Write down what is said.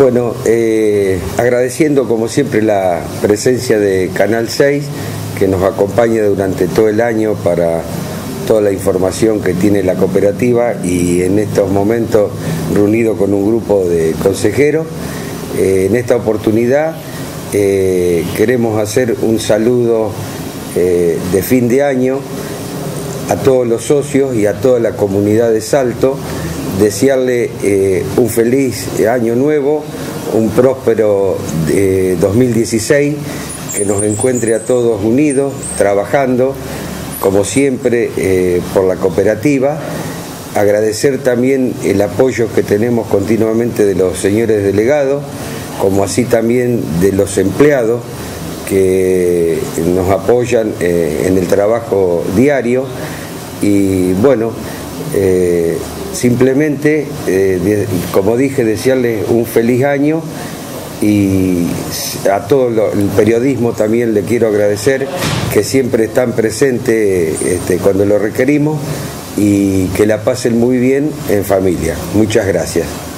Bueno, agradeciendo como siempre la presencia de Canal 6, que nos acompaña durante todo el año para toda la información que tiene la cooperativa, y en estos momentos reunido con un grupo de consejeros. En esta oportunidad queremos hacer un saludo de fin de año a todos los socios y a toda la comunidad de Salto, desearle un feliz año nuevo, un próspero 2016, que nos encuentre a todos unidos, trabajando como siempre por la cooperativa. Agradecer también el apoyo que tenemos continuamente de los señores delegados, como así también de los empleados que nos apoyan en el trabajo diario. Y bueno, simplemente, como dije, desearles un feliz año, y a todo el periodismo también le quiero agradecer, que siempre están presentes cuando lo requerimos, y que la pasen muy bien en familia. Muchas gracias.